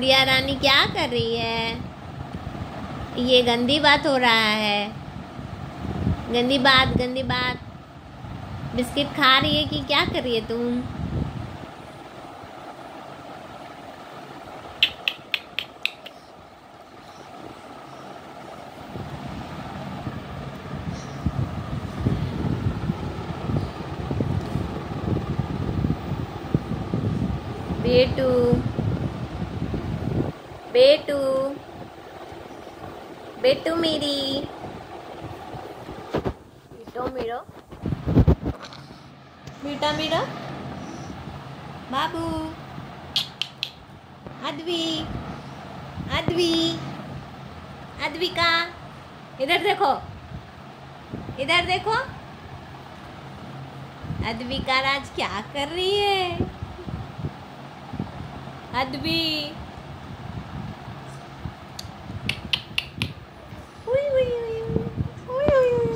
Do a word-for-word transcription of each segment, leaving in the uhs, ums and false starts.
गुड़िया रानी क्या कर रही है? ये गंदी बात हो रहा है। गंदी बात गंदी बात। बिस्किट खा रही है कि क्या कर रही है तुम? बेटू बेटू बेटू मेरी बेटो मेरा बेटा मेरा बाबू अद्वी अद्वी अद्विका इधर देखो इधर देखो। अद्विका राज क्या कर रही है? अद्वी उई उई उई उई उई उई।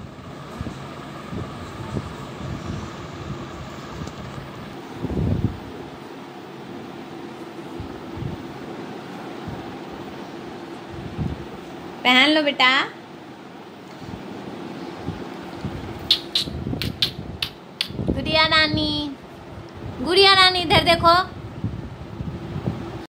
पहन लो बेटा। गुड़िया रानी गुड़िया रानी इधर देखो।